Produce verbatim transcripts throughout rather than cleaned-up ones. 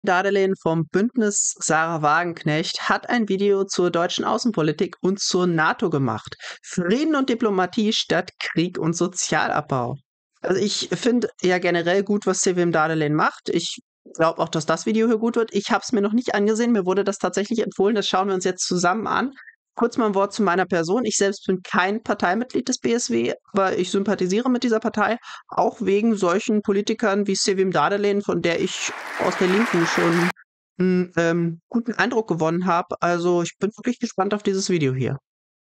Dadelin vom Bündnis Sarah Wagenknecht hat ein Video zur deutschen Außenpolitik und zur NATO gemacht. Frieden und Diplomatie statt Krieg und Sozialabbau. Also ich finde ja generell gut, was Sevim Dadelin macht. Ich glaube auch, dass das Video hier gut wird. Ich habe es mir noch nicht angesehen. Mir wurde das tatsächlich empfohlen. Das schauen wir uns jetzt zusammen an. Kurz mal ein Wort zu meiner Person. Ich selbst bin kein Parteimitglied des B S W, aber ich sympathisiere mit dieser Partei, auch wegen solchen Politikern wie Sevim Dadelin, von der ich aus der Linken schon einen ähm, guten Eindruck gewonnen habe. Also ich bin wirklich gespannt auf dieses Video hier.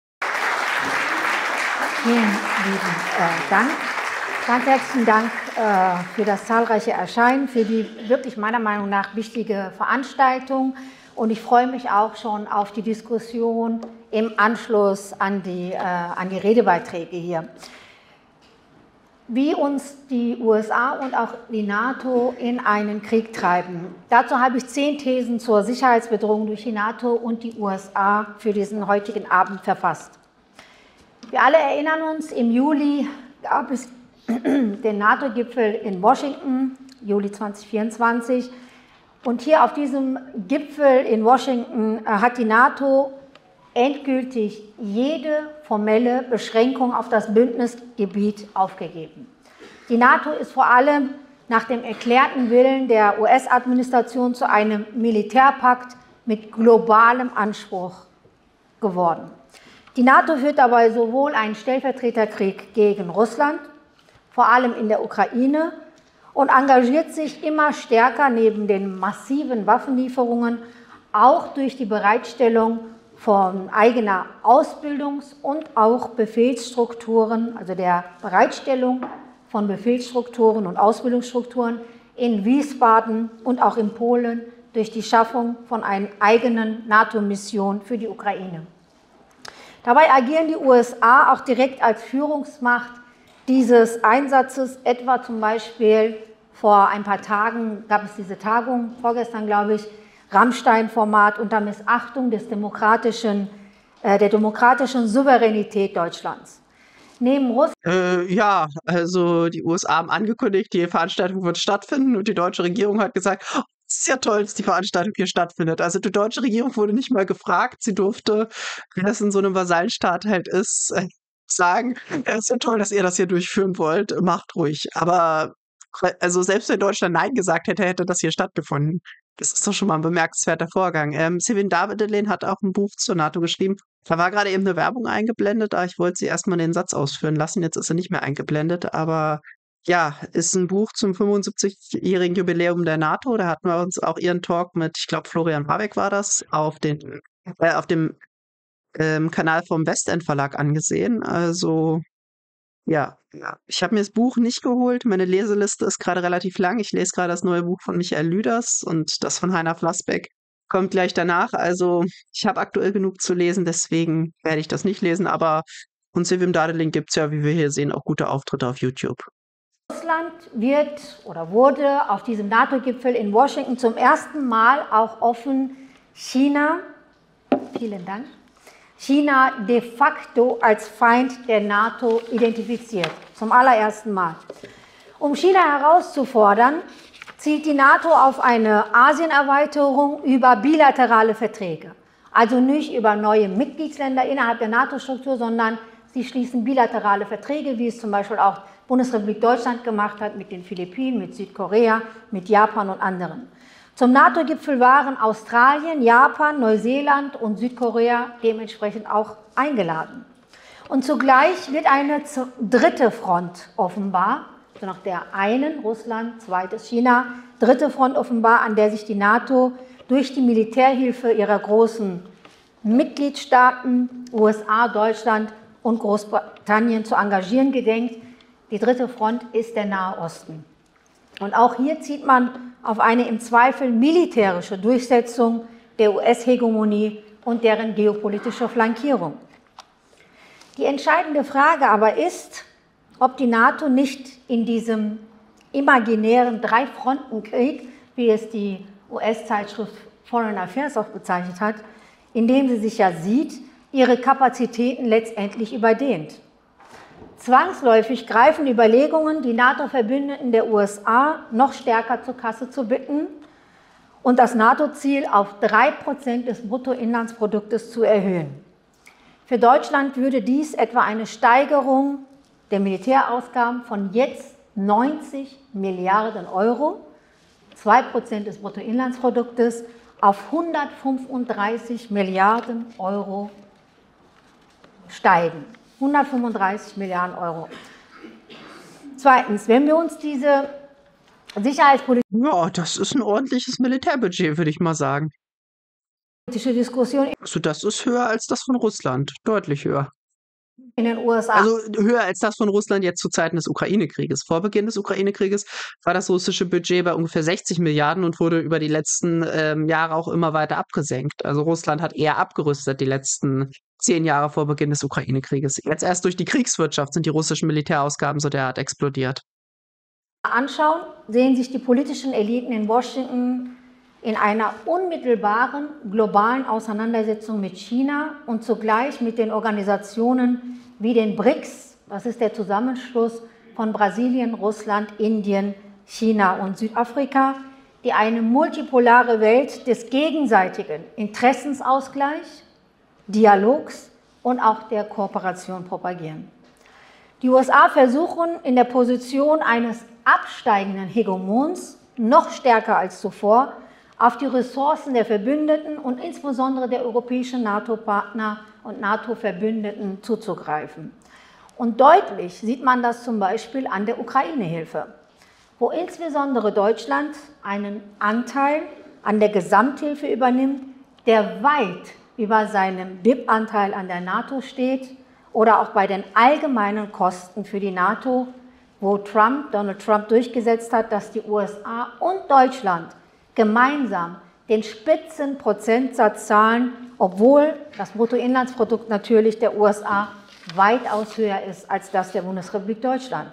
Vielen lieben äh, Dank. Ganz herzlichen Dank äh, für das zahlreiche Erscheinen, für die wirklich meiner Meinung nach wichtige Veranstaltung. Und ich freue mich auch schon auf die Diskussion im Anschluss an die, äh, an die Redebeiträge hier. Wie uns die U S A und auch die NATO in einen Krieg treiben. Dazu habe ich zehn Thesen zur Sicherheitsbedrohung durch die NATO und die U S A für diesen heutigen Abend verfasst. Wir alle erinnern uns, im Juli gab es den NATO-Gipfel in Washington, Juli zweitausendvierundzwanzig. Und hier auf diesem Gipfel in Washington äh, hat die NATO endgültig jede formelle Beschränkung auf das Bündnisgebiet aufgegeben. Die NATO ist vor allem nach dem erklärten Willen der U S-Administration zu einem Militärpakt mit globalem Anspruch geworden. Die NATO führt dabei sowohl einen Stellvertreterkrieg gegen Russland, vor allem in der Ukraine, und engagiert sich immer stärker neben den massiven Waffenlieferungen auch durch die Bereitstellung von eigener Ausbildungs- und auch Befehlsstrukturen, also der Bereitstellung von Befehlsstrukturen und Ausbildungsstrukturen in Wiesbaden und auch in Polen durch die Schaffung von einer eigenen NATO-Mission für die Ukraine. Dabei agieren die U S A auch direkt als Führungsmacht dieses Einsatzes, etwa zum Beispiel vor ein paar Tagen gab es diese Tagung, vorgestern glaube ich, Rammstein-Format unter Missachtung des demokratischen, äh, der demokratischen Souveränität Deutschlands. Neben Russland. Äh, ja, also die U S A haben angekündigt, die Veranstaltung wird stattfinden und die deutsche Regierung hat gesagt, oh, es ist ja toll, dass die Veranstaltung hier stattfindet. Also die deutsche Regierung wurde nicht mal gefragt, sie durfte, wie das in so einem Vasallenstaat halt ist, äh, sagen, es ist ja toll, dass ihr das hier durchführen wollt, macht ruhig. Aber also selbst wenn Deutschland Nein gesagt hätte, hätte das hier stattgefunden. Das ist doch schon mal ein bemerkenswerter Vorgang. Ähm, Sevim Dadelin hat auch ein Buch zur NATO geschrieben. Da war gerade eben eine Werbung eingeblendet, aber ich wollte sie erstmal den Satz ausführen lassen. Jetzt ist sie nicht mehr eingeblendet, aber ja, ist ein Buch zum fünfundsiebzigjährigen Jubiläum der NATO. Da hatten wir uns auch ihren Talk mit, ich glaube, Florian Habeck war das, auf, den, äh, auf dem ähm, Kanal vom Westend Verlag angesehen. Also ja, ja. Ich habe mir das Buch nicht geholt. Meine Leseliste ist gerade relativ lang. Ich lese gerade das neue Buch von Michael Lüders und das von Heiner Flassbeck kommt gleich danach. Also ich habe aktuell genug zu lesen, deswegen werde ich das nicht lesen. Aber von Sevim Dadelin gibt es ja, wie wir hier sehen, auch gute Auftritte auf YouTube. Russland wird oder wurde auf diesem NATO-Gipfel in Washington zum ersten Mal auch offen China, vielen Dank, China de facto als Feind der NATO identifiziert, zum allerersten Mal. Um China herauszufordern, zielt die NATO auf eine Asienerweiterung über bilaterale Verträge. Also nicht über neue Mitgliedsländer innerhalb der NATO-Struktur, sondern sie schließen bilaterale Verträge, wie es zum Beispiel auch Bundesrepublik Deutschland gemacht hat mit den Philippinen, mit Südkorea, mit Japan und anderen. Zum NATO-Gipfel waren Australien, Japan, Neuseeland und Südkorea dementsprechend auch eingeladen. Und zugleich wird eine dritte Front offenbar, also nach der einen, Russland, zweites China, dritte Front offenbar, an der sich die NATO durch die Militärhilfe ihrer großen Mitgliedstaaten, U S A, Deutschland und Großbritannien zu engagieren gedenkt. Die dritte Front ist der Nahe Osten. Und auch hier zieht man auf eine im Zweifel militärische Durchsetzung der U S-Hegemonie und deren geopolitische Flankierung. Die entscheidende Frage aber ist, ob die NATO nicht in diesem imaginären Drei-Fronten-Krieg, wie es die U S-Zeitschrift Foreign Affairs auch bezeichnet hat, in dem sie sich ja sieht, ihre Kapazitäten letztendlich überdehnt. Zwangsläufig greifen Überlegungen, die NATO-Verbündeten der U S A noch stärker zur Kasse zu bitten und das NATO-Ziel auf drei Prozent des Bruttoinlandsproduktes zu erhöhen. Für Deutschland würde dies etwa eine Steigerung der Militärausgaben von jetzt neunzig Milliarden Euro, zwei Prozent des Bruttoinlandsproduktes, auf hundertfünfunddreißig Milliarden Euro steigen. hundertfünfunddreißig Milliarden Euro. Zweitens, wenn wir uns diese Sicherheitspolitische Ja, das ist ein ordentliches Militärbudget, würde ich mal sagen. Diskussion Also das ist höher als das von Russland, deutlich höher. in den U S A. Also höher als das von Russland jetzt zu Zeiten des Ukraine-Krieges. Vor Beginn des Ukraine-Krieges war das russische Budget bei ungefähr sechzig Milliarden und wurde über die letzten ähm, Jahre auch immer weiter abgesenkt. Also Russland hat eher abgerüstet die letzten zehn Jahre vor Beginn des Ukraine-Krieges. Jetzt erst durch die Kriegswirtschaft sind die russischen Militärausgaben so derart explodiert. anschauen, sehen sich die politischen Eliten in Washington in einer unmittelbaren globalen Auseinandersetzung mit China und zugleich mit den Organisationen wie den B R I C S, das ist der Zusammenschluss von Brasilien, Russland, Indien, China und Südafrika, die eine multipolare Welt des gegenseitigen Interessensausgleichs, Dialogs und auch der Kooperation propagieren. Die U S A versuchen in der Position eines absteigenden Hegemons noch stärker als zuvor auf die Ressourcen der Verbündeten und insbesondere der europäischen NATO-Partner und NATO-Verbündeten zuzugreifen. Und deutlich sieht man das zum Beispiel an der Ukraine-Hilfe, wo insbesondere Deutschland einen Anteil an der Gesamthilfe übernimmt, der weit über seinem B I P-Anteil an der NATO steht, oder auch bei den allgemeinen Kosten für die NATO, wo Trump, Donald Trump durchgesetzt hat, dass die U S A und Deutschland gemeinsam den Spitzenprozentsatz zahlen, obwohl das Bruttoinlandsprodukt natürlich der U S A weitaus höher ist als das der Bundesrepublik Deutschland.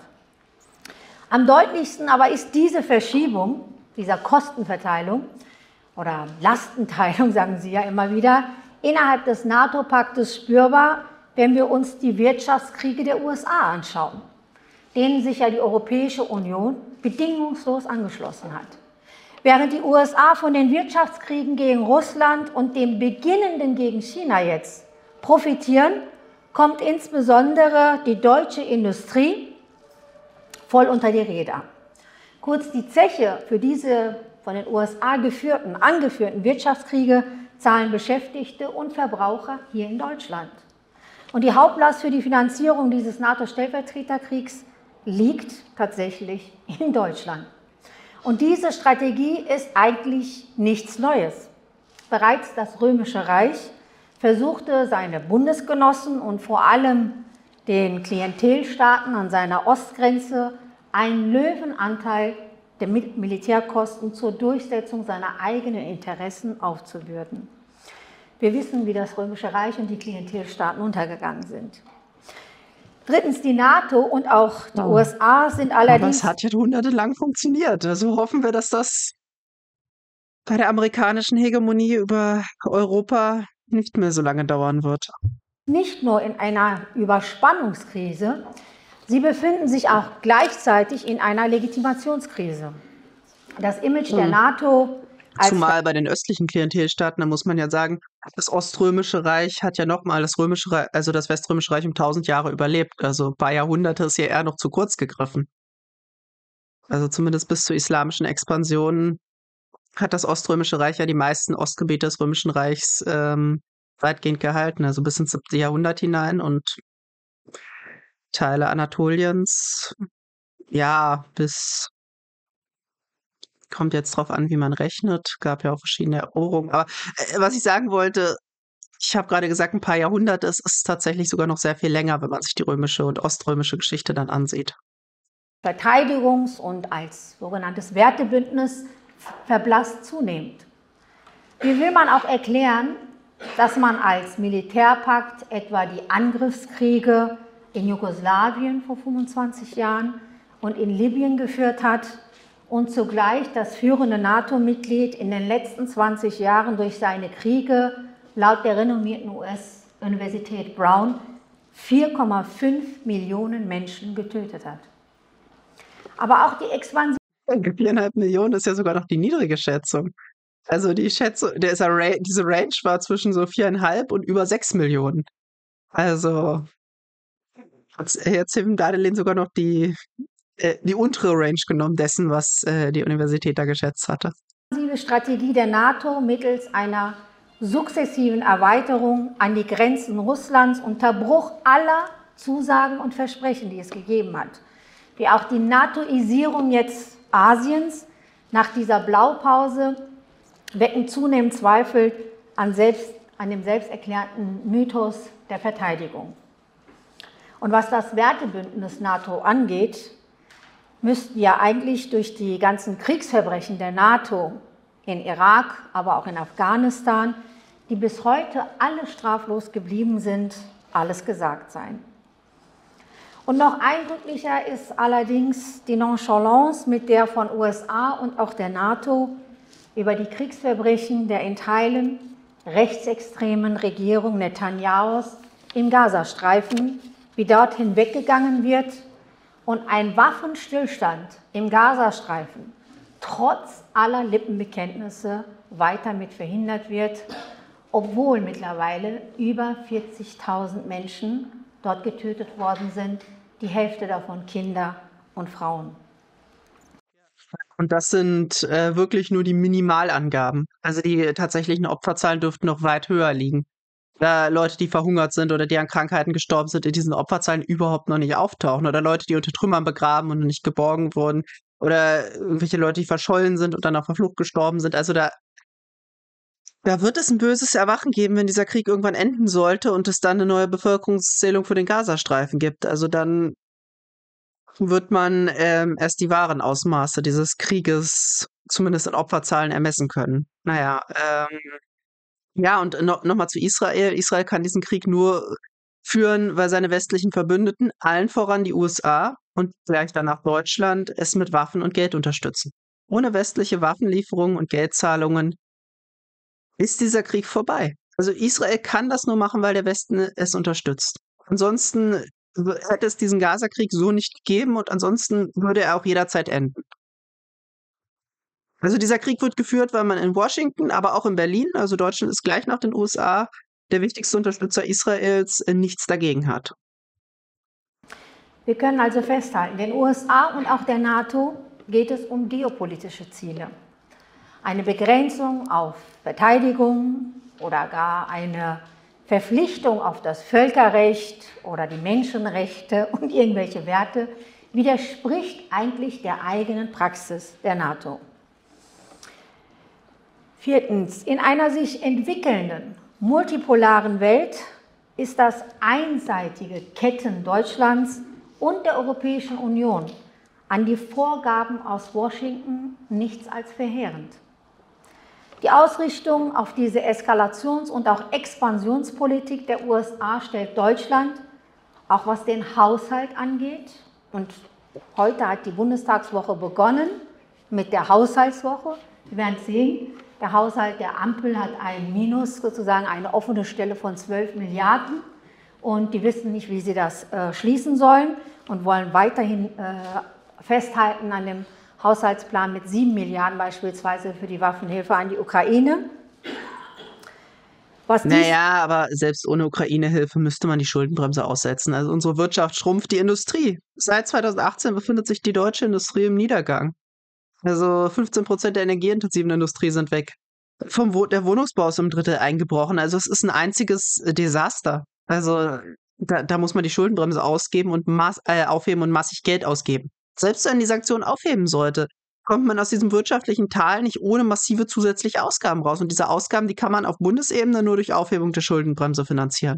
Am deutlichsten aber ist diese Verschiebung dieser Kostenverteilung oder Lastenteilung, sagen Sie ja immer wieder, innerhalb des NATO-Paktes spürbar, wenn wir uns die Wirtschaftskriege der U S A anschauen, denen sich ja die Europäische Union bedingungslos angeschlossen hat. Während die U S A von den Wirtschaftskriegen gegen Russland und dem beginnenden gegen China jetzt profitieren, kommt insbesondere die deutsche Industrie voll unter die Räder. Kurz, die Zeche für diese von den U S A geführten, angeführten Wirtschaftskriege zahlen Beschäftigte und Verbraucher hier in Deutschland. Und die Hauptlast für die Finanzierung dieses NATO-Stellvertreterkriegs liegt tatsächlich in Deutschland. Und diese Strategie ist eigentlich nichts Neues. Bereits das Römische Reich versuchte seine Bundesgenossen und vor allem den Klientelstaaten an seiner Ostgrenze einen Löwenanteil der Militärkosten zur Durchsetzung seiner eigenen Interessen aufzubürden. Wir wissen, wie das Römische Reich und die Klientelstaaten untergegangen sind. Drittens, die NATO und auch die Oh. U S A sind Aber allerdings... es hat ja jahrhundertelang funktioniert. Also hoffen wir, dass das bei der amerikanischen Hegemonie über Europa nicht mehr so lange dauern wird. nicht nur in einer Überspannungskrise, sie befinden sich auch gleichzeitig in einer Legitimationskrise. Das Image der Hm. NATO als Zumal bei den östlichen Klientelstaaten, da muss man ja sagen, das Oströmische Reich hat ja nochmal das Römische Reich, also das Weströmische Reich um tausend Jahre überlebt. Also ein paar Jahrhunderte ist ja eher noch zu kurz gegriffen. Also zumindest bis zur islamischen Expansion hat das Oströmische Reich ja die meisten Ostgebiete des Römischen Reichs ähm, weitgehend gehalten, also bis ins siebte Jahrhundert hinein und Teile Anatoliens, ja, bis, kommt jetzt drauf an, wie man rechnet, gab ja auch verschiedene Eroberungen. Aber äh, was ich sagen wollte, ich habe gerade gesagt, ein paar Jahrhunderte, es ist tatsächlich sogar noch sehr viel länger, wenn man sich die römische und oströmische Geschichte dann ansieht. Verteidigungs- und als sogenanntes Wertebündnis verblasst zunehmend. Wie will man auch erklären, dass man als Militärpakt etwa die Angriffskriege in Jugoslawien vor fünfundzwanzig Jahren und in Libyen geführt hat und zugleich das führende NATO-Mitglied in den letzten zwanzig Jahren durch seine Kriege laut der renommierten U S-Universität Brown vier Komma fünf Millionen Menschen getötet hat. Aber auch die Expansion Viereinhalb Millionen ist ja sogar noch die niedrige Schätzung. Also die Schätzung, dieser Ra diese Range war zwischen so viereinhalb und über sechs Millionen. Also hat jetzt Tim Dadelin sogar noch die, äh, die untere Range genommen dessen, was äh, die Universität da geschätzt hatte. Die Strategie der NATO mittels einer sukzessiven Erweiterung an die Grenzen Russlands unter Bruch aller Zusagen und Versprechen, die es gegeben hat. Wie auch die NATOisierung jetzt Asiens nach dieser Blaupause wecken zunehmend Zweifel an, selbst, an dem selbsterklärten Mythos der Verteidigung. Und was das Wertebündnis NATO angeht, müssten ja eigentlich durch die ganzen Kriegsverbrechen der NATO in Irak, aber auch in Afghanistan, die bis heute alle straflos geblieben sind, alles gesagt sein. Und noch eindrücklicher ist allerdings die Nonchalance, mit der von U S A und auch der NATO über die Kriegsverbrechen der in Teilen rechtsextremen Regierung Netanyahus im Gazastreifen, wie dort hinweggegangen wird und ein Waffenstillstand im Gazastreifen trotz aller Lippenbekenntnisse weiter mit verhindert wird, obwohl mittlerweile über vierzigtausend Menschen dort getötet worden sind, die Hälfte davon Kinder und Frauen. Und das sind äh, wirklich nur die Minimalangaben. Also die tatsächlichen Opferzahlen dürften noch weit höher liegen. Da Leute, die verhungert sind oder die an Krankheiten gestorben sind, in diesen Opferzahlen überhaupt noch nicht auftauchen. Oder Leute, die unter Trümmern begraben und nicht geborgen wurden. Oder irgendwelche Leute, die verschollen sind und dann auf der Flucht gestorben sind. Also da, da wird es ein böses Erwachen geben, wenn dieser Krieg irgendwann enden sollte und es dann eine neue Bevölkerungszählung für den Gazastreifen gibt. Also dann wird man ähm, erst die wahren Ausmaße dieses Krieges zumindest in Opferzahlen ermessen können. Naja, ähm, ja, und no noch mal zu Israel. Israel kann diesen Krieg nur führen, weil seine westlichen Verbündeten, allen voran die U S A und gleich danach Deutschland, es mit Waffen und Geld unterstützen. Ohne westliche Waffenlieferungen und Geldzahlungen ist dieser Krieg vorbei. Also Israel kann das nur machen, weil der Westen es unterstützt. Ansonsten hätte es diesen Gaza-Krieg so nicht gegeben und ansonsten würde er auch jederzeit enden. Also dieser Krieg wird geführt, weil man in Washington, aber auch in Berlin, also Deutschland ist gleich nach den U S A der wichtigste Unterstützer Israels, äh, nichts dagegen hat. Wir können also festhalten, den U S A und auch der NATO geht es um geopolitische Ziele. Eine Begrenzung auf Verteidigung oder gar eine Verpflichtung auf das Völkerrecht oder die Menschenrechte und irgendwelche Werte widerspricht eigentlich der eigenen Praxis der NATO. Viertens, in einer sich entwickelnden, multipolaren Welt ist das einseitige Ketten Deutschlands und der Europäischen Union an die Vorgaben aus Washington nichts als verheerend. Die Ausrichtung auf diese Eskalations- und auch Expansionspolitik der U S A stellt Deutschland, auch was den Haushalt angeht, und heute hat die Bundestagswoche begonnen mit der Haushaltswoche. Wir werden sehen, der Haushalt der Ampel hat ein Minus, sozusagen eine offene Stelle von zwölf Milliarden. Und die wissen nicht, wie sie das äh, schließen sollen und wollen weiterhin äh, festhalten an dem Haushaltsplan mit sieben Milliarden beispielsweise für die Waffenhilfe an die Ukraine. Was naja, aber selbst ohne Ukraine-Hilfe müsste man die Schuldenbremse aussetzen. Also unsere Wirtschaft schrumpft, die Industrie. Seit zweitausendachtzehn befindet sich die deutsche Industrie im Niedergang. Also fünfzehn Prozent der energieintensiven Industrie sind weg. Vom Wo der Wohnungsbau ist um ein Drittel eingebrochen. Also es ist ein einziges Desaster. Also da, da muss man die Schuldenbremse ausgeben und maß, äh, aufheben und massig Geld ausgeben. Selbst wenn die Sanktionen aufheben sollte, kommt man aus diesem wirtschaftlichen Tal nicht ohne massive zusätzliche Ausgaben raus. Und diese Ausgaben, die kann man auf Bundesebene nur durch Aufhebung der Schuldenbremse finanzieren.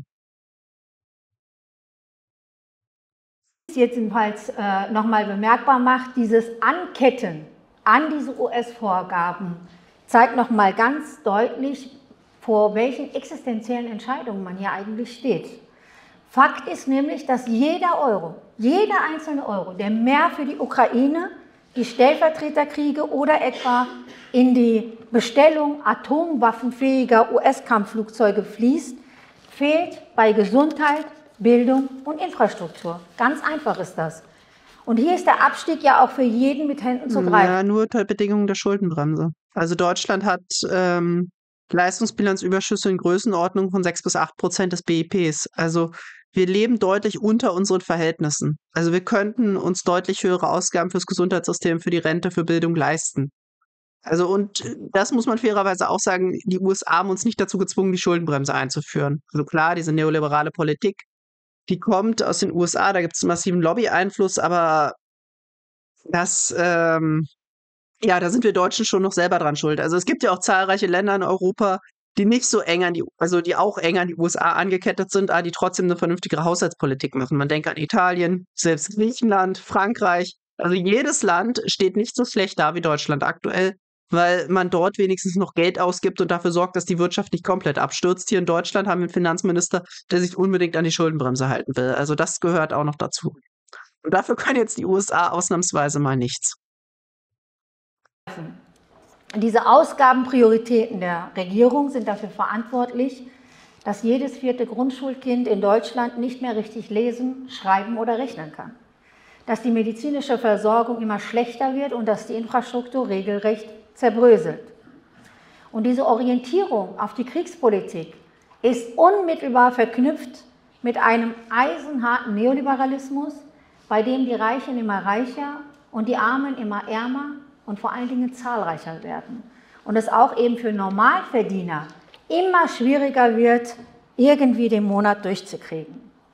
Jetzt jedenfalls äh, nochmal bemerkbar macht, dieses Anketten an diese U S-Vorgaben zeigt nochmal ganz deutlich, vor welchen existenziellen Entscheidungen man hier eigentlich steht. Fakt ist nämlich, dass jeder Euro, jeder einzelne Euro, der mehr für die Ukraine, die Stellvertreterkriege oder etwa in die Bestellung atomwaffenfähiger U S-Kampfflugzeuge fließt, fehlt bei Gesundheit, Bildung und Infrastruktur. Ganz einfach ist das. Und hier ist der Abstieg ja auch für jeden mit Händen zu greifen. Ja, nur unter Bedingungen der Schuldenbremse. Also Deutschland hat ähm, Leistungsbilanzüberschüsse in Größenordnung von sechs bis acht Prozent des B I Ps. Also wir leben deutlich unter unseren Verhältnissen. Also wir könnten uns deutlich höhere Ausgaben fürs Gesundheitssystem, für die Rente, für Bildung leisten. Also und das muss man fairerweise auch sagen, die U S A haben uns nicht dazu gezwungen, die Schuldenbremse einzuführen. Also klar, diese neoliberale Politik, die kommt aus den U S A, da gibt es einen massiven Lobby-Einfluss, aber das, ähm, ja, da sind wir Deutschen schon noch selber dran schuld. Also es gibt ja auch zahlreiche Länder in Europa, die nicht so eng an die, also die auch eng an die U S A angekettet sind, aber die trotzdem eine vernünftigere Haushaltspolitik machen. Man denkt an Italien, selbst Griechenland, Frankreich. Also jedes Land steht nicht so schlecht da wie Deutschland aktuell, weil man dort wenigstens noch Geld ausgibt und dafür sorgt, dass die Wirtschaft nicht komplett abstürzt. Hier in Deutschland haben wir einen Finanzminister, der sich unbedingt an die Schuldenbremse halten will. Also das gehört auch noch dazu. Und dafür können jetzt die U S A ausnahmsweise mal nichts. Diese Ausgabenprioritäten der Regierung sind dafür verantwortlich, dass jedes vierte Grundschulkind in Deutschland nicht mehr richtig lesen, schreiben oder rechnen kann, dass die medizinische Versorgung immer schlechter wird und dass die Infrastruktur regelrecht zerbröselt. Und diese Orientierung auf die Kriegspolitik ist unmittelbar verknüpft mit einem eisenharten Neoliberalismus, bei dem die Reichen immer reicher und die Armen immer ärmer und vor allen Dingen zahlreicher werden. Und es auch eben für Normalverdiener immer schwieriger wird, irgendwie den Monat durchzukriegen.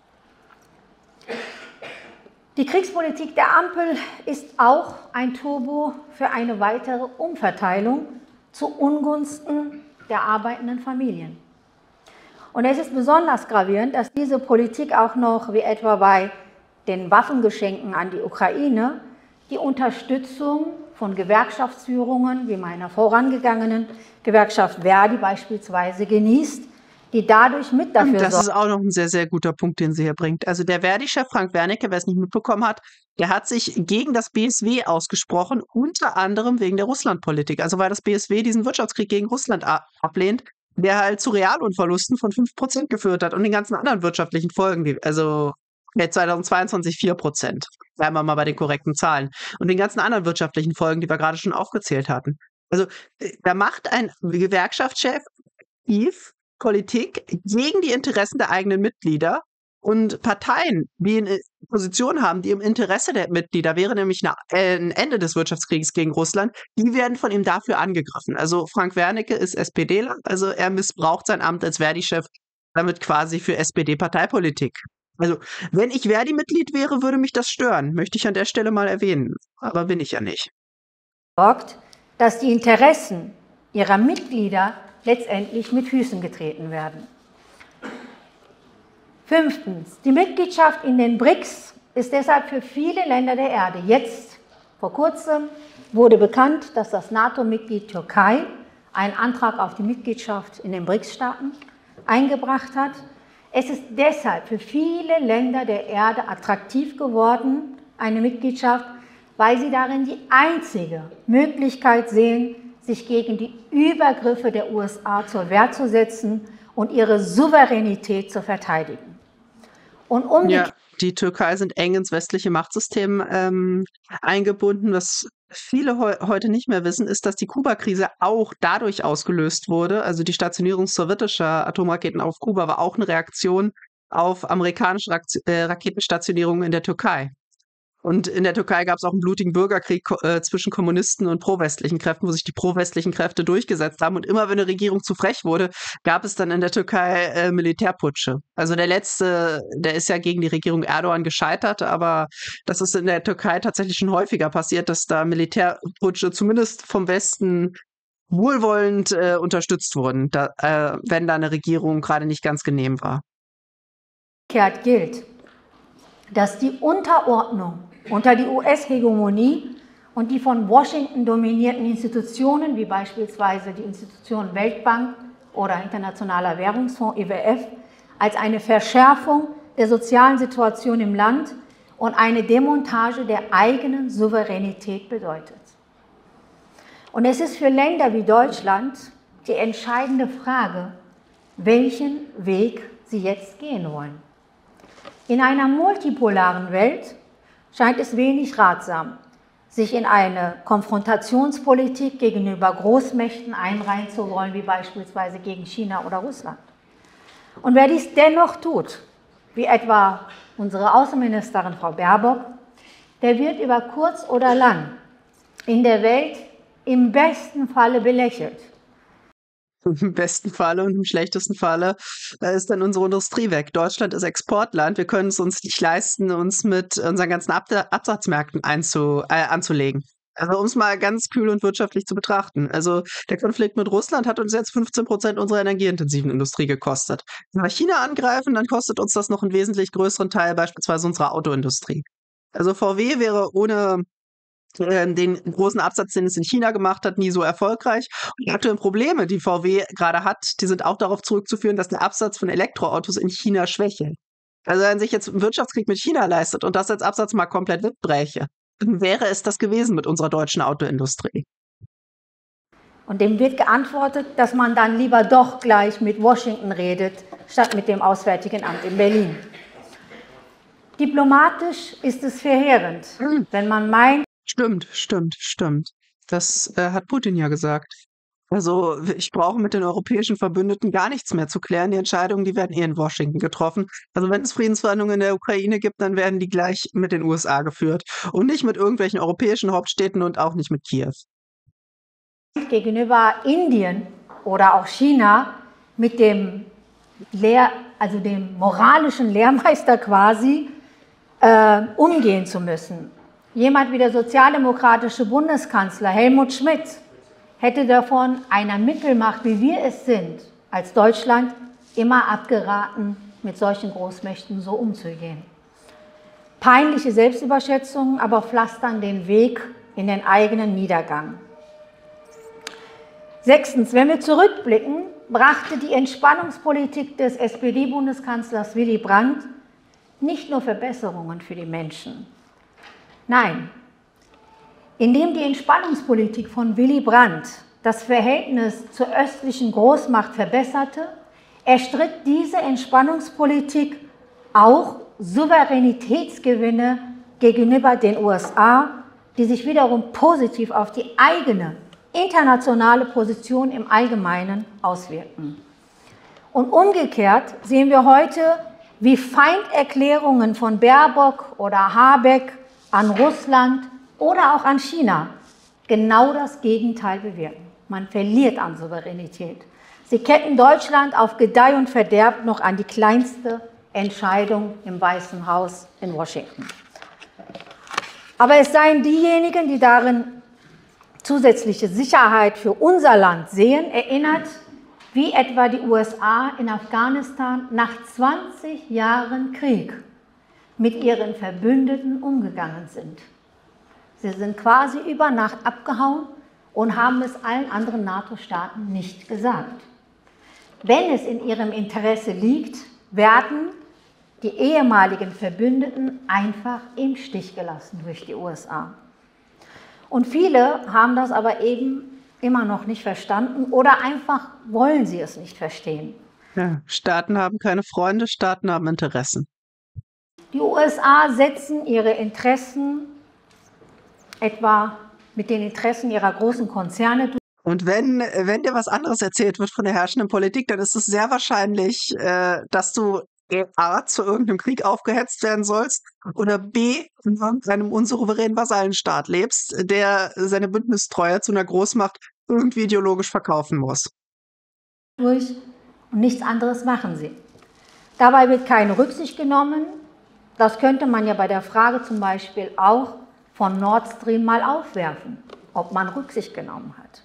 Die Kriegspolitik der Ampel ist auch ein Turbo für eine weitere Umverteilung zu Ungunsten der arbeitenden Familien. Und es ist besonders gravierend, dass diese Politik auch noch, wie etwa bei den Waffengeschenken an die Ukraine, die Unterstützung von Gewerkschaftsführungen wie meiner vorangegangenen Gewerkschaft Verdi beispielsweise genießt, die dadurch mit dafür sorgen. Das ist auch noch ein sehr, sehr guter Punkt, den sie hier bringt. Also der Verdi-Chef Frank Wernicke, wer es nicht mitbekommen hat, der hat sich gegen das B S W ausgesprochen, unter anderem wegen der Russlandpolitik. Also weil das B S W diesen Wirtschaftskrieg gegen Russland ablehnt, der halt zu Reallohnverlusten von fünf Prozent geführt hat und den ganzen anderen wirtschaftlichen Folgen, also zweitausendzweiundzwanzig vier Prozent, bleiben wir mal bei den korrekten Zahlen, und den ganzen anderen wirtschaftlichen Folgen, die wir gerade schon aufgezählt hatten. Also da macht ein Gewerkschaftschef aktiv Politik gegen die Interessen der eigenen Mitglieder, und Parteien, die eine Position haben, die im Interesse der Mitglieder wäre, nämlich ein Ende des Wirtschaftskriegs gegen Russland, die werden von ihm dafür angegriffen. Also Frank Wernicke ist SPDler, also er missbraucht sein Amt als Verdi-Chef damit quasi für S P D-Parteipolitik. Also wenn ich Verdi-Mitglied wäre, würde mich das stören, möchte ich an der Stelle mal erwähnen, aber bin ich ja nicht. Sorgt, dass die Interessen ihrer Mitglieder letztendlich mit Füßen getreten werden. Fünftens, die Mitgliedschaft in den B R I C S ist deshalb für viele Länder der Erde. Jetzt, vor kurzem, wurde bekannt, dass das NATO-Mitglied Türkei einen Antrag auf die Mitgliedschaft in den B R I C S-Staaten eingebracht hat. Es ist deshalb für viele Länder der Erde attraktiv geworden, eine Mitgliedschaft, weil sie darin die einzige Möglichkeit sehen, sich gegen die Übergriffe der U S A zur Wehr zu setzen und ihre Souveränität zu verteidigen. Und um ja, die Türkei sind eng ins westliche Machtsystem ähm, eingebunden. Was viele he heute nicht mehr wissen, ist, dass die Kuba-Krise auch dadurch ausgelöst wurde. Also die Stationierung sowjetischer Atomraketen auf Kuba war auch eine Reaktion auf amerikanische Rakt äh, Raketenstationierungen in der Türkei. Und in der Türkei gab es auch einen blutigen Bürgerkrieg äh, zwischen Kommunisten und pro-westlichen Kräften, wo sich die pro-westlichen Kräfte durchgesetzt haben. Und immer wenn eine Regierung zu frech wurde, gab es dann in der Türkei äh, Militärputsche. Also der letzte, der ist ja gegen die Regierung Erdogan gescheitert, aber das ist in der Türkei tatsächlich schon häufiger passiert, dass da Militärputsche zumindest vom Westen wohlwollend äh, unterstützt wurden, da, äh, wenn da eine Regierung gerade nicht ganz genehm war. Umgekehrt gilt, dass die Unterordnung unter die U S-Hegemonie und die von Washington dominierten Institutionen, wie beispielsweise die Institution Weltbank oder Internationaler Währungsfonds I W F, als eine Verschärfung der sozialen Situation im Land und eine Demontage der eigenen Souveränität bedeutet. Und es ist für Länder wie Deutschland die entscheidende Frage, welchen Weg sie jetzt gehen wollen. In einer multipolaren Welt scheint es wenig ratsam, sich in eine Konfrontationspolitik gegenüber Großmächten einreihen zu wollen, wie beispielsweise gegen China oder Russland. Und wer dies dennoch tut, wie etwa unsere Außenministerin Frau Baerbock, der wird über kurz oder lang in der Welt im besten Falle belächelt. Im besten Falle und im schlechtesten Falle äh, ist dann unsere Industrie weg. Deutschland ist Exportland. Wir können es uns nicht leisten, uns mit unseren ganzen Ab Absatzmärkten einzu äh, anzulegen. Also um es mal ganz kühl und wirtschaftlich zu betrachten. Also der Konflikt mit Russland hat uns jetzt fünfzehn Prozent unserer energieintensiven Industrie gekostet. Wenn wir China angreifen, dann kostet uns das noch einen wesentlich größeren Teil, beispielsweise unserer Autoindustrie. Also V W wäre ohne den großen Absatz, den es in China gemacht hat, nie so erfolgreich. Und die aktuellen Probleme, die V W gerade hat, die sind auch darauf zurückzuführen, dass der Absatz von Elektroautos in China schwächelt. Also wenn sich jetzt ein Wirtschaftskrieg mit China leistet und das als Absatz mal komplett wegbräche, dann wäre es das gewesen mit unserer deutschen Autoindustrie. Und dem wird geantwortet, dass man dann lieber doch gleich mit Washington redet, statt mit dem Auswärtigen Amt in Berlin. Diplomatisch ist es verheerend, mhm. wenn man meint, Stimmt, stimmt, stimmt. Das äh, hat Putin ja gesagt. Also ich brauche mit den europäischen Verbündeten gar nichts mehr zu klären. Die Entscheidungen, die werden eh in Washington getroffen. Also wenn es Friedensverhandlungen in der Ukraine gibt, dann werden die gleich mit den U S A geführt und nicht mit irgendwelchen europäischen Hauptstädten und auch nicht mit Kiew. Gegenüber Indien oder auch China mit dem Lehr-, also dem moralischen Lehrmeister quasi äh, umgehen zu müssen. Jemand wie der sozialdemokratische Bundeskanzler Helmut Schmidt hätte davon einer Mittelmacht, wie wir es sind, als Deutschland, immer abgeraten, mit solchen Großmächten so umzugehen. Peinliche Selbstüberschätzungen aber pflastern den Weg in den eigenen Niedergang. Sechstens, wenn wir zurückblicken, brachte die Entspannungspolitik des S P D-Bundeskanzlers Willy Brandt nicht nur Verbesserungen für die Menschen. Nein, indem die Entspannungspolitik von Willy Brandt das Verhältnis zur östlichen Großmacht verbesserte, erstritt diese Entspannungspolitik auch Souveränitätsgewinne gegenüber den U S A, die sich wiederum positiv auf die eigene internationale Position im Allgemeinen auswirken. Und umgekehrt sehen wir heute, wie Feinderklärungen von Baerbock oder Habeck an Russland oder auch an China genau das Gegenteil bewirken. Man verliert an Souveränität. Sie ketten Deutschland auf Gedeih und Verderb noch an die kleinste Entscheidung im Weißen Haus in Washington. Aber es seien diejenigen, die darin zusätzliche Sicherheit für unser Land sehen, erinnert, wie etwa die U S A in Afghanistan nach zwanzig Jahren Krieg mit ihren Verbündeten umgegangen sind. Sie sind quasi über Nacht abgehauen und haben es allen anderen NATO-Staaten nicht gesagt. Wenn es in ihrem Interesse liegt, werden die ehemaligen Verbündeten einfach im Stich gelassen durch die U S A. Und viele haben das aber eben immer noch nicht verstanden oder einfach wollen sie es nicht verstehen. Ja, Staaten haben keine Freunde, Staaten haben Interessen. Die U S A setzen ihre Interessen etwa mit den Interessen ihrer großen Konzerne durch. Und wenn, wenn dir was anderes erzählt wird von der herrschenden Politik, dann ist es sehr wahrscheinlich, äh, dass du A, zu irgendeinem Krieg aufgehetzt werden sollst oder B, in einem unsouveränen Vasallenstaat lebst, der seine Bündnistreue zu einer Großmacht irgendwie ideologisch verkaufen muss. Durch und nichts anderes machen sie. Dabei wird keine Rücksicht genommen. Das könnte man ja bei der Frage zum Beispiel auch von Nord Stream mal aufwerfen, ob man Rücksicht genommen hat.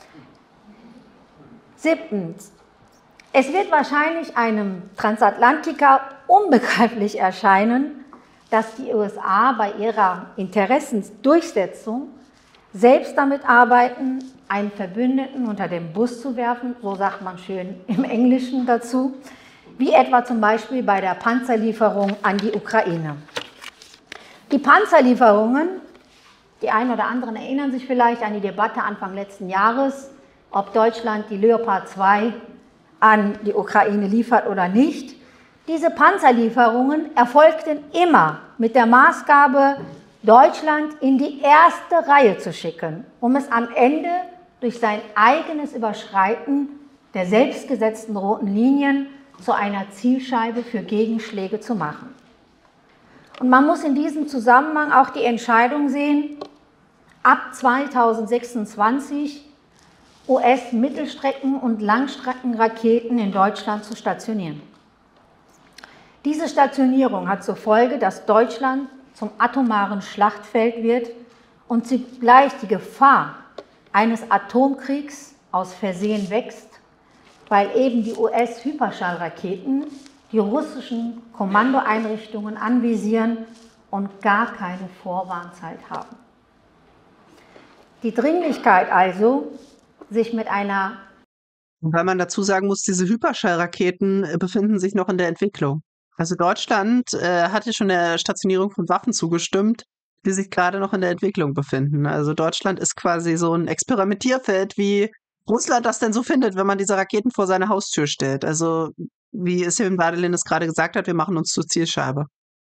Siebtens. Es wird wahrscheinlich einem Transatlantiker unbegreiflich erscheinen, dass die U S A bei ihrer Interessensdurchsetzung selbst damit arbeiten, einen Verbündeten unter den Bus zu werfen, so sagt man schön im Englischen dazu, wie etwa zum Beispiel bei der Panzerlieferung an die Ukraine. Die Panzerlieferungen, die einen oder anderen erinnern sich vielleicht an die Debatte Anfang letzten Jahres, ob Deutschland die Leopard zwei an die Ukraine liefert oder nicht. Diese Panzerlieferungen erfolgten immer mit der Maßgabe, Deutschland in die erste Reihe zu schicken, um es am Ende durch sein eigenes Überschreiten der selbstgesetzten roten Linien zu einer Zielscheibe für Gegenschläge zu machen. Und man muss in diesem Zusammenhang auch die Entscheidung sehen, ab zweitausendsechsundzwanzig U S-Mittelstrecken- und Langstreckenraketen in Deutschland zu stationieren. Diese Stationierung hat zur Folge, dass Deutschland zum atomaren Schlachtfeld wird und zugleich die Gefahr eines Atomkriegs aus Versehen wächst, weil eben die U S-Hyperschallraketen die russischen Kommandoeinrichtungen anvisieren und gar keine Vorwarnzeit haben. Die Dringlichkeit also, sich mit einer... Weil man dazu sagen muss, diese Hyperschallraketen äh, befinden sich noch in der Entwicklung. Also Deutschland äh, hatte schon der Stationierung von Waffen zugestimmt, die sich gerade noch in der Entwicklung befinden. Also Deutschland ist quasi so ein Experimentierfeld, wie Russland das denn so findet, wenn man diese Raketen vor seine Haustür stellt. Also wie Sevim Badelin es gerade gesagt hat, wir machen uns zur Zielscheibe.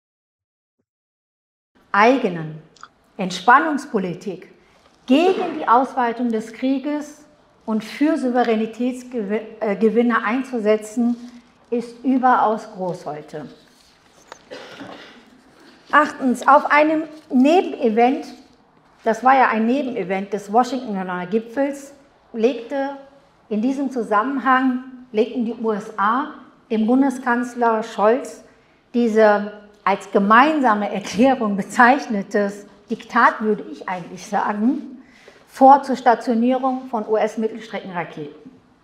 Eigenen Entspannungspolitik gegen die Ausweitung des Krieges und für Souveränitätsgewinne einzusetzen, ist überaus groß heute. Achtens, auf einem Nebenevent, das war ja ein Nebenevent des Washingtoner Gipfels, legte in diesem Zusammenhang, legten die U S A dem Bundeskanzler Scholz diese als gemeinsame Erklärung bezeichnetes Diktat, würde ich eigentlich sagen, vor zur Stationierung von U S-Mittelstreckenraketen.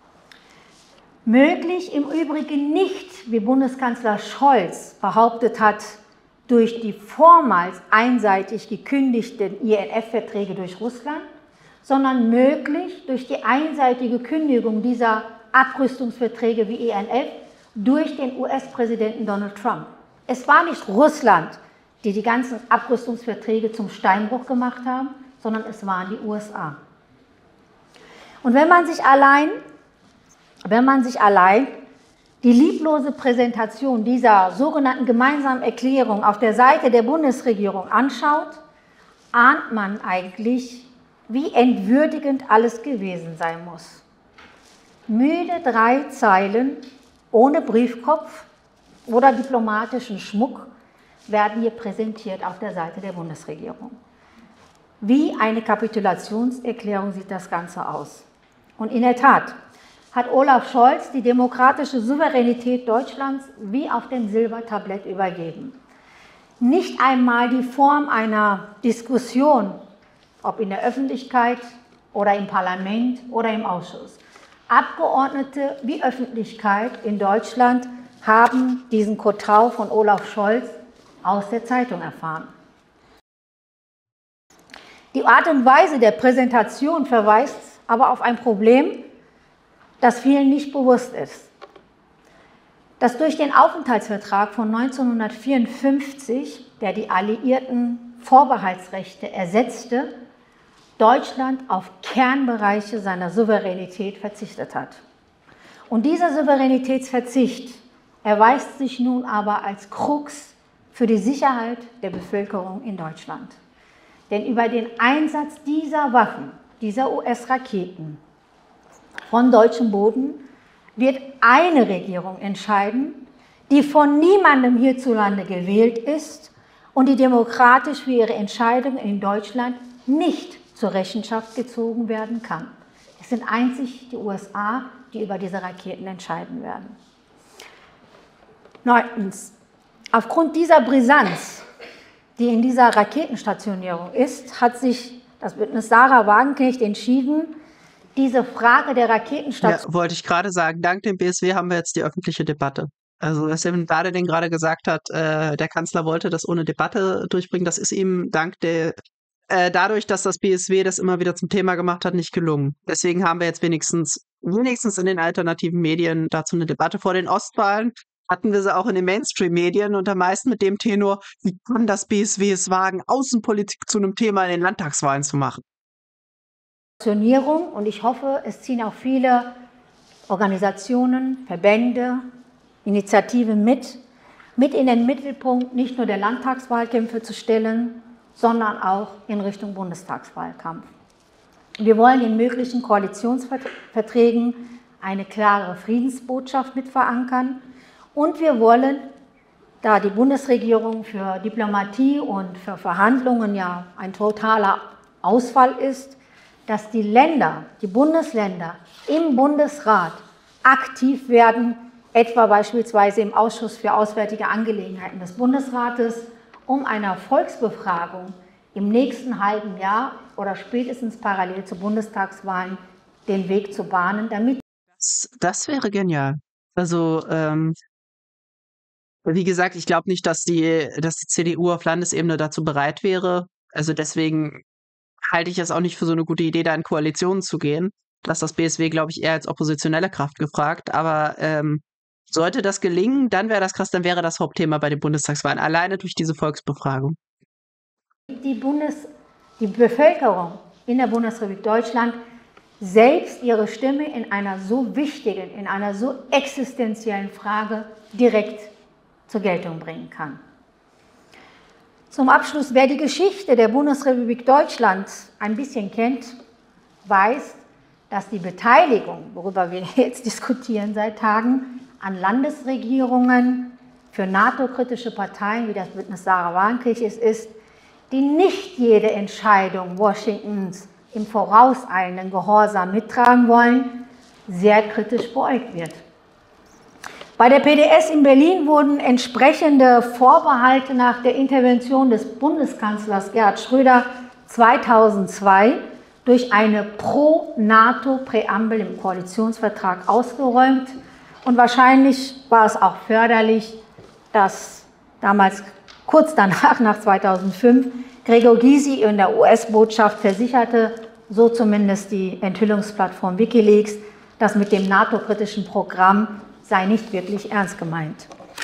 Möglich im Übrigen nicht, wie Bundeskanzler Scholz behauptet hat, durch die vormals einseitig gekündigten I N F-Verträge durch Russland, sondern möglich durch die einseitige Kündigung dieser Abrüstungsverträge wie I N F durch den U S-Präsidenten Donald Trump. Es war nicht Russland, die die ganzen Abrüstungsverträge zum Steinbruch gemacht haben, sondern es waren die U S A. Und wenn man sich allein, wenn man sich allein die lieblose Präsentation dieser sogenannten gemeinsamen Erklärung auf der Seite der Bundesregierung anschaut, ahnt man eigentlich, wie entwürdigend alles gewesen sein muss. Müde drei Zeilen ohne Briefkopf oder diplomatischen Schmuck werden hier präsentiert auf der Seite der Bundesregierung. Wie eine Kapitulationserklärung sieht das Ganze aus. Und in der Tat hat Olaf Scholz die demokratische Souveränität Deutschlands wie auf dem Silbertablett übergeben. Nicht einmal die Form einer Diskussion, ob in der Öffentlichkeit oder im Parlament oder im Ausschuss. Abgeordnete wie Öffentlichkeit in Deutschland haben diesen Kotau von Olaf Scholz aus der Zeitung erfahren. Die Art und Weise der Präsentation verweist aber auf ein Problem, das vielen nicht bewusst ist. Dass durch den Aufenthaltsvertrag von neunzehnhundertvierundfünfzig, der die Alliierten Vorbehaltsrechte ersetzte, Deutschland auf Kernbereiche seiner Souveränität verzichtet hat. Und dieser Souveränitätsverzicht erweist sich nun aber als Krux für die Sicherheit der Bevölkerung in Deutschland. Denn über den Einsatz dieser Waffen, dieser U S-Raketen von deutschem Boden wird eine Regierung entscheiden, die von niemandem hierzulande gewählt ist und die demokratisch für ihre Entscheidungen in Deutschland nicht zur Rechenschaft gezogen werden kann. Es sind einzig die U S A, die über diese Raketen entscheiden werden. Neuntens. Aufgrund dieser Brisanz, die in dieser Raketenstationierung ist, hat sich das Bündnis Sarah Wagenknecht entschieden, diese Frage der Raketenstationierung... Ja, wollte ich gerade sagen, dank dem B S W haben wir jetzt die öffentliche Debatte. Also, was Sevim Badelin gerade gesagt hat, äh, der Kanzler wollte das ohne Debatte durchbringen, das ist ihm dank der, äh, dadurch, dass das B S W das immer wieder zum Thema gemacht hat, nicht gelungen. Deswegen haben wir jetzt wenigstens, wenigstens in den alternativen Medien dazu eine Debatte. Vor den Ostwahlen hatten wir sie auch in den Mainstream-Medien und am meisten mit dem Tenor, wie kann das B S W es wagen, Außenpolitik zu einem Thema in den Landtagswahlen zu machen. Und ich hoffe, es ziehen auch viele Organisationen, Verbände, Initiativen mit, mit in den Mittelpunkt nicht nur der Landtagswahlkämpfe zu stellen, sondern auch in Richtung Bundestagswahlkampf. Wir wollen in möglichen Koalitionsverträgen eine klare Friedensbotschaft mit verankern und wir wollen, da die Bundesregierung für Diplomatie und für Verhandlungen ja ein totaler Ausfall ist, dass die Länder, die Bundesländer im Bundesrat aktiv werden, etwa beispielsweise im Ausschuss für Auswärtige Angelegenheiten des Bundesrates, um einer Volksbefragung im nächsten halben Jahr oder spätestens parallel zu Bundestagswahlen den Weg zu bahnen, damit... Das, das wäre genial. Also, ähm, wie gesagt, ich glaube nicht, dass die, dass die C D U auf Landesebene dazu bereit wäre. Also deswegen halte ich es auch nicht für so eine gute Idee, da in Koalitionen zu gehen. Da ist das B S W, glaube ich, eher als oppositionelle Kraft gefragt. Aber ähm, sollte das gelingen, dann wäre das krass, dann wäre das Hauptthema bei den Bundestagswahlen, alleine durch diese Volksbefragung. Die, Bundes-, die Bevölkerung in der Bundesrepublik Deutschland selbst ihre Stimme in einer so wichtigen, in einer so existenziellen Frage direkt zur Geltung bringen kann. Zum Abschluss, wer die Geschichte der Bundesrepublik Deutschland ein bisschen kennt, weiß, dass die Beteiligung, worüber wir jetzt diskutieren seit Tagen, an Landesregierungen für NATO-kritische Parteien, wie das Bündnis Sarah Wagenknecht es ist, die nicht jede Entscheidung Washingtons im vorauseilenden Gehorsam mittragen wollen, sehr kritisch beäugt wird. Bei der P D S in Berlin wurden entsprechende Vorbehalte nach der Intervention des Bundeskanzlers Gerhard Schröder zweitausendzwei durch eine Pro-NATO-Präambel im Koalitionsvertrag ausgeräumt. Und wahrscheinlich war es auch förderlich, dass damals kurz danach, nach zweitausendfünf, Gregor Gysi in der U S-Botschaft versicherte, so zumindest die Enthüllungsplattform Wikileaks, dass mit dem NATO-kritischen Programm sei nicht wirklich ernst gemeint.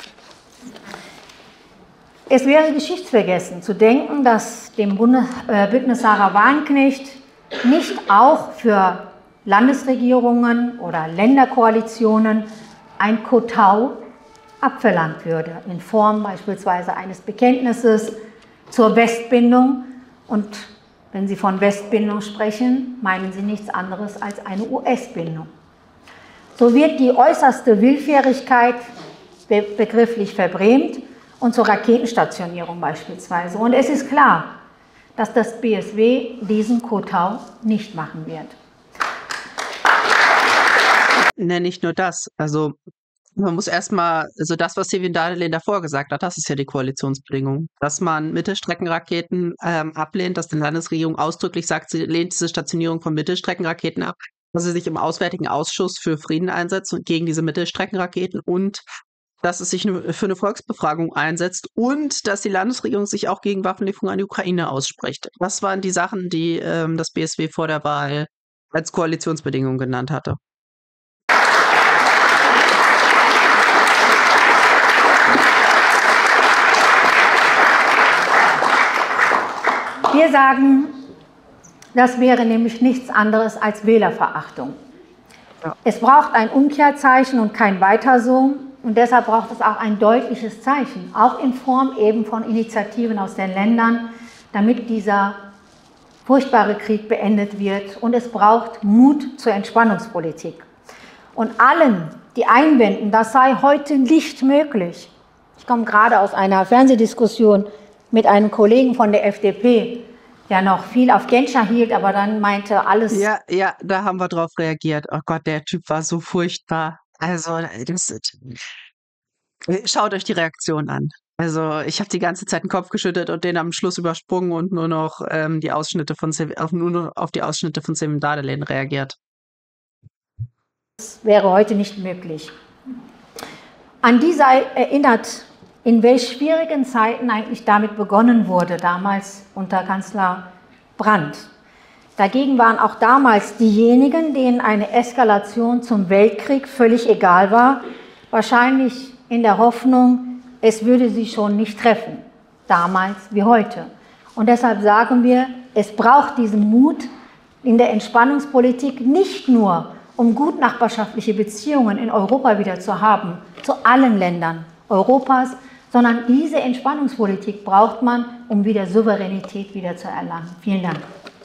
Es wäre geschichtsvergessen zu denken, dass dem Bundes äh, Bündnis Sarah Wagenknecht nicht auch für Landesregierungen oder Länderkoalitionen ein Kotau abverlangt würde, in Form beispielsweise eines Bekenntnisses zur Westbindung. Und wenn Sie von Westbindung sprechen, meinen Sie nichts anderes als eine U S-Bindung. So wird die äußerste Willfährigkeit be begrifflich verbrämt und zur Raketenstationierung beispielsweise. Und es ist klar, dass das B S W diesen Kotau nicht machen wird. Ne, nicht nur das. Also man muss erstmal, also das, was Sevin Dadelin davor gesagt hat, das ist ja die Koalitionsbedingung. Dass man Mittelstreckenraketen ähm, ablehnt, dass die Landesregierung ausdrücklich sagt, sie lehnt diese Stationierung von Mittelstreckenraketen ab, dass sie sich im Auswärtigen Ausschuss für Frieden einsetzt und gegen diese Mittelstreckenraketen und dass es sich für eine Volksbefragung einsetzt und dass die Landesregierung sich auch gegen Waffenlieferungen an die Ukraine ausspricht. Das waren die Sachen, die ähm, das B S W vor der Wahl als Koalitionsbedingung genannt hatte. Wir sagen, das wäre nämlich nichts anderes als Wählerverachtung. Ja. Es braucht ein Umkehrzeichen und kein Weiter so. Und deshalb braucht es auch ein deutliches Zeichen, auch in Form eben von Initiativen aus den Ländern, damit dieser furchtbare Krieg beendet wird. Und es braucht Mut zur Entspannungspolitik. Und allen, die einwenden, das sei heute nicht möglich. Ich komme gerade aus einer Fernsehdiskussion mit einem Kollegen von der F D P, der noch viel auf Genscher hielt, aber dann meinte alles... Ja, ja, da haben wir drauf reagiert. Oh Gott, der Typ war so furchtbar. Also, das, schaut euch die Reaktion an. Also, ich habe die ganze Zeit den Kopf geschüttelt und den am Schluss übersprungen und nur noch ähm, die Ausschnitte von auf, nur noch auf die Ausschnitte von Sevin Dadelin reagiert. Das wäre heute nicht möglich. An die erinnert, in welch schwierigen Zeiten eigentlich damit begonnen wurde, damals unter Kanzler Brandt. Dagegen waren auch damals diejenigen, denen eine Eskalation zum Weltkrieg völlig egal war, wahrscheinlich in der Hoffnung, es würde sie schon nicht treffen, damals wie heute. Und deshalb sagen wir, es braucht diesen Mut in der Entspannungspolitik nicht nur, um gutnachbarschaftliche Beziehungen in Europa wieder zu haben, zu allen Ländern Europas, sondern diese Entspannungspolitik braucht man, um wieder Souveränität wieder zu erlangen. Vielen Dank.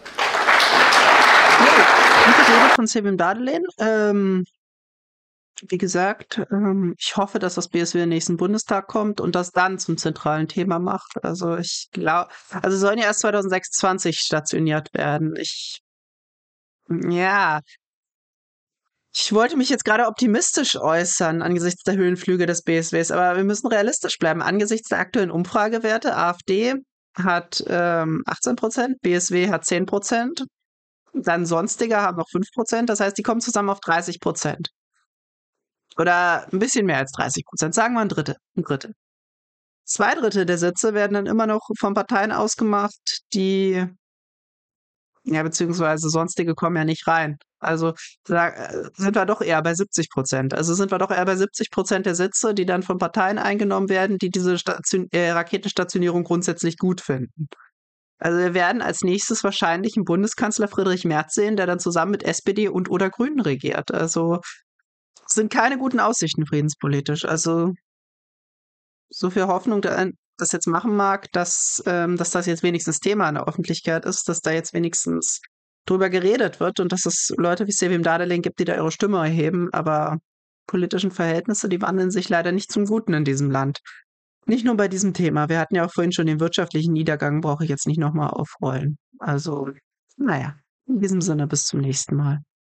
Gute Rede von Sevim Dağdelen. Ähm, wie gesagt, ähm, ich hoffe, dass das B S W in den nächsten Bundestag kommt und das dann zum zentralen Thema macht. Also ich glaube, also sie sollen ja erst zwanzig sechsundzwanzig stationiert werden. Ich, ja, ich wollte mich jetzt gerade optimistisch äußern angesichts der Höhenflüge des B S Ws, aber wir müssen realistisch bleiben. Angesichts der aktuellen Umfragewerte, AfD hat ähm, achtzehn Prozent, B S W hat zehn Prozent, dann Sonstige haben noch fünf Prozent, das heißt, die kommen zusammen auf dreißig Prozent. Oder ein bisschen mehr als dreißig Prozent, sagen wir ein Drittel. Ein Drittel. Zwei Drittel der Sitze werden dann immer noch von Parteien ausgemacht, die, ja, beziehungsweise Sonstige kommen ja nicht rein. Also da äh, sind wir doch eher bei siebzig Prozent. Also sind wir doch eher bei siebzig Prozent der Sitze, die dann von Parteien eingenommen werden, die diese Station äh, Raketenstationierung grundsätzlich gut finden. Also wir werden als nächstes wahrscheinlich einen Bundeskanzler Friedrich Merz sehen, der dann zusammen mit S P D und oder Grünen regiert. Also es sind keine guten Aussichten friedenspolitisch. Also so viel Hoffnung, da das jetzt machen mag, dass, ähm, dass das jetzt wenigstens Thema in der Öffentlichkeit ist, dass da jetzt wenigstens drüber geredet wird und dass es Leute wie Sevim Dağdelen gibt, die da ihre Stimme erheben, aber politischen Verhältnisse, die wandeln sich leider nicht zum Guten in diesem Land. Nicht nur bei diesem Thema. Wir hatten ja auch vorhin schon den wirtschaftlichen Niedergang, brauche ich jetzt nicht nochmal aufrollen. Also, naja, in diesem Sinne, bis zum nächsten Mal.